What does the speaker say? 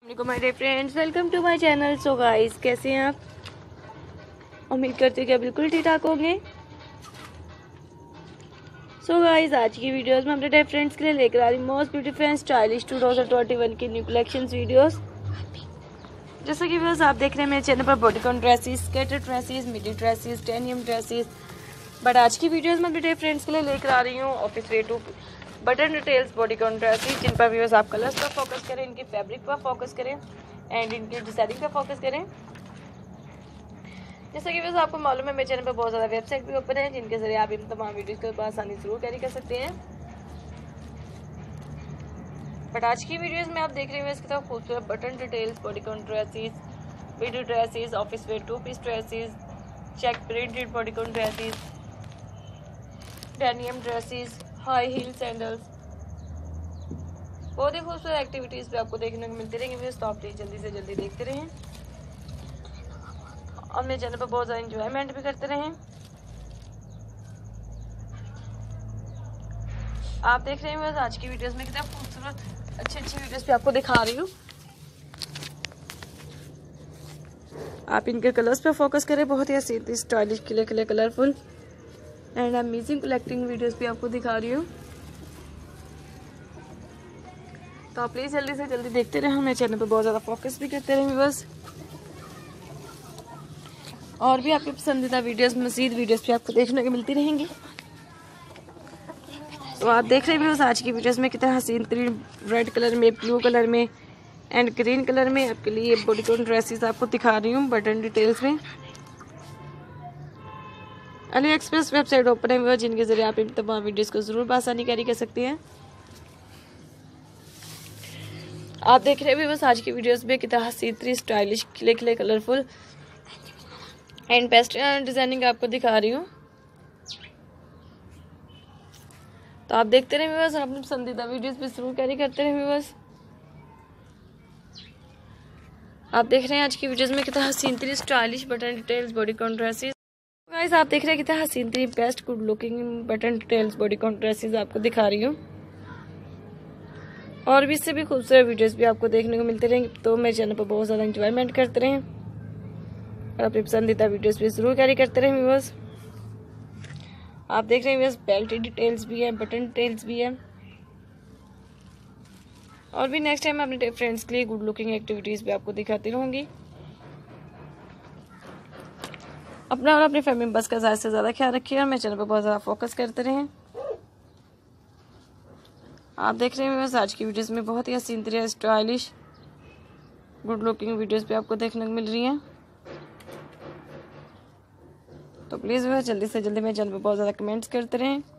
My dear friends, welcome to my channel. So guys, कैसे हैं आप? उम्मीद करती हूँ कि आप बिल्कुल ठीक ठाक होंगे। सो गाइस, आज की वीडियोस में अपने डियर फ्रेंड्स के लिए लेकर आ रही मोस्ट ब्यूटीफुल एंड स्टाइलिश 2021 की न्यू कलेक्शंस वीडियोस। जैसा कि व्यूअर्स आप देख रहे हैं मेरे चैनल पर bodycon dresses, skater dresses, midi dresses, denim dresses. But आज की वीडियोस में अपने डियर फ्रेंड्स के लिए लेकर आ रही हूँ office wear two button details bodycon dresses, जिन पर व्यूअर्स आप कलर्स पर फोकस करें, इनकी फैब्रिक पर फोकस करें एंड इनकी डिजाइनिंग पर फोकस करें। जैसा कि व्यूअर्स आपको मालूम है, मेरे चैनल पर बहुत ज़्यादा वेबसाइट भी ओपन है, जिनके जरिए आप इन तमाम वीडियोस को आसानी से जरूर कैरी कर सकते हैं। बट आज की वीडियोस में आप देख रहे हैं इसकी तरफ खूबसूरत button details bodycon dresses, video dresses, office wear 2 piece dresses, check printed bodycon dresses, denim dresses, high heel sandals. बहुत ही खूबसूरत एक्टिविटीज़ भी आपको देखने को मिलती रहेंगी, तो आप प्लीज जल्दी से जल्दी देखते रहें और मेरे चैनल पर बहुत ज़्यादा इंजॉयमेंट भी करते रहें। आप देख रहे हैं आज की वीडियोस में कितना खूबसूरत अच्छी वीडियोस भी आपको दिखा रही हूँ। आप इनके कलर्स पे फोकस करें, बहुत ही हसीन स्टाइलिश खिले colourful and amazing collecting videos भी आपको दिखा रही हूँ। तो आप प्लीज जल्दी से जल्दी देखते रहें, मेरे चैनल पे बहुत ज़्यादा फोकस भी करते रहें बस। और भी आपके पसंदीदा वीडियोस, मज़ीद वीडियोस भी आपको देखने को मिलती रहेंगी। तो आप देख रहे हैं आज की वीडियोस में कितना हसीन तरीन रेड कलर में, ब्लू कलर में एंड ग्रीन कलर में आपके लिए बॉडीकॉन ड्रेसेस आपको दिखा रही हूँ बटन डिटेल्स में। अली एक्सप्रेस वेबसाइट ओपन है, जिनके जरिए आप इन तमाम वीडियोस को जरूर आसानी कैरी कर सकते हैं। आप देख रहे हैं बस आज की वीडियोस में कितना हसीन स्टाइलिश खिले कलरफुल एंड बेस्ट डिजाइनिंग आपको दिखा रही हूँ। तो आप देखते रहे बस, अपनी पसंदीदा वीडियोस भी जरूर कैरी करते रहे बस। आप देख रहे हैं आज की वीडियोस में कितना हसीन stylish button details bodycon dresses. Guys, आप देख रहे हैं कितना हसीन best good looking button details bodycon dresses आपको दिखा रही हूँ। और भी इससे भी खूबसूरत वीडियोस भी आपको देखने को मिलते रहेंगे, तो मेरे चैनल पर बहुत ज़्यादा इंजॉयमेंट करते रहें और अपनी पसंदीदा वीडियोस भी जरूर कैरी करते रहें व्यूअर्स। आप देख रहे हैं व्यूअर्स, बेल्ट डिटेल्स भी है, बटन डिटेल्स भी है। और भी नेक्स्ट टाइम अपने फ्रेंड्स के लिए गुड लुकिंग एक्टिविटीज़ भी आपको दिखाती रहूँगी। अपना और अपनी फैमिली मेंबर्स का ज़्यादा से ज़्यादा ख्याल रखिए और मेरे चैनल पर बहुत ज़्यादा फोकस करते रहें। आप देख रहे हैं बस आज की वीडियोस में बहुत ही हसीन तरीके स्टाइलिश गुड लुकिंग वीडियोस भी आपको देखने को मिल रही हैं। तो प्लीज़ वह जल्दी से जल्दी मेरे चैनल पर बहुत ज़्यादा कमेंट्स करते रहें।